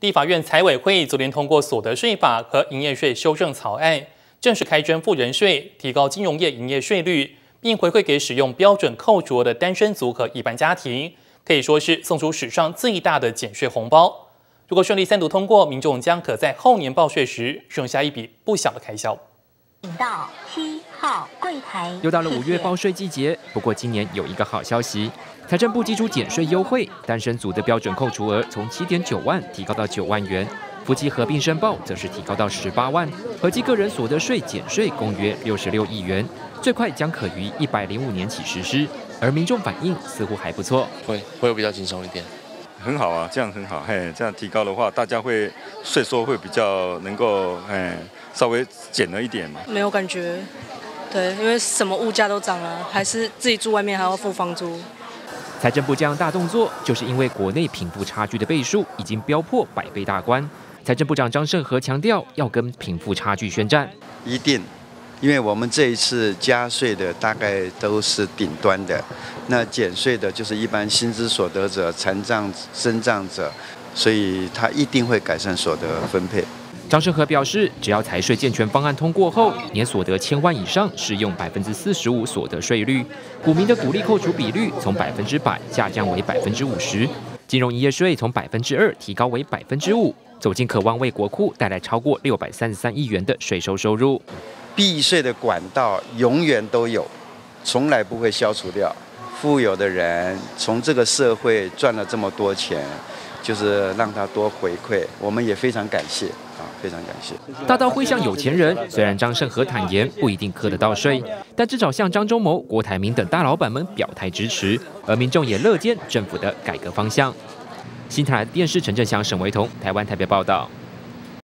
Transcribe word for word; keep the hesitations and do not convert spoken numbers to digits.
立法院财委会昨天通过所得税法和营业税修正草案，正式开征富人税，提高金融业营业税率，并回馈给使用标准扣除额的单身族和一般家庭，可以说是送出史上最大的减税红包。如果顺利三读通过，民众将可在后年报税时省下一笔不小的开销。 请到七号柜台。 又到了五月报税季节，不过今年有一个好消息，财政部祭出减税优惠，单身族的标准扣除额从七点九万提高到九万元，夫妻合并申报则是提高到十八万，合计个人所得税减税共约六十六亿元，最快将可于一百零五年起实施。而民众反应似乎还不错， 会会有比较轻松一点。 很好啊，这样很好，嘿，这样提高的话，大家会税收会比较能够，哎，稍微减了一点嘛。 没有感觉，对，因为什么物价都涨了，还是自己住外面还要付房租。 财政部这样大动作，就是因为国内贫富差距的倍数已经飙破百倍大关。财政部长张胜和强调，要跟贫富差距宣战。 一定。因为我们这一次加税的大概都是顶端的，那减税的就是一般薪资所得者、残障、身障者，所以他一定会改善所得分配。 张胜和表示，只要财税健全方案通过后，年所得千万以上适用百分之四十五所得税率，股民的股利扣除比率从百分之百下降为百分之五十，金融营业税从百分之二提高为百分之五，走进渴望为国库带来超过六百三十三亿元的税收收入。 避税的管道永远都有，从来不会消除掉。富有的人从这个社会赚了这么多钱，就是让他多回馈，我们也非常感谢啊，非常感谢。 大到会向有钱人，虽然张胜和坦言不一定课得到税，但至少向张忠谋、郭台铭等大老板们表态支持，而民众也乐见政府的改革方向。新台电视陈振祥、沈维彤，台湾台北报道。